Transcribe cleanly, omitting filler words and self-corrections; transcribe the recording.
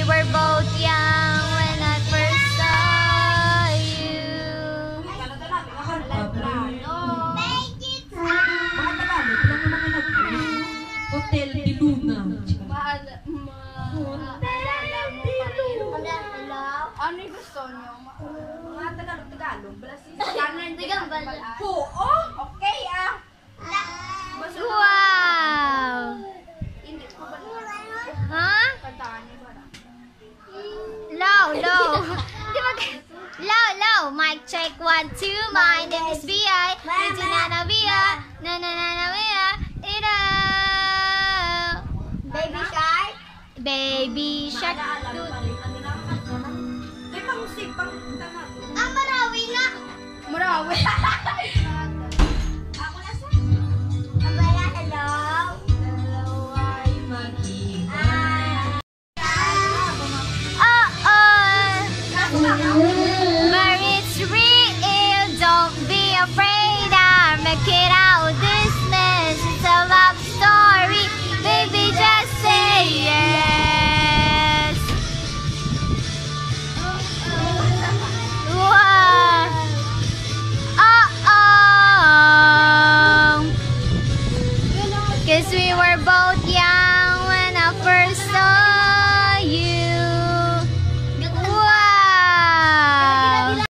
were both young when I first saw you. Hotel de Luna. Ano yung gusto nyo? Mga Tagalog. Tagalog. Oo? Okay ah. Wow! Hindi ko ba Huh? kantaan niyo ba? Low, low. Low, low. Mic check 1, 2. My name is B.I. It's Nana B.I. Nana B.I. Ito. Baby shark? Baby shark. May pang-usip, pang-tanga. Marawi na. Marawi. Ako na sa? Abala, hello. Dalawa'y mag-iwan. But it's real. Don't be afraid. I'll make it out this mess. It's a love story. Baby, just say yes. What? Cause we were both young when I first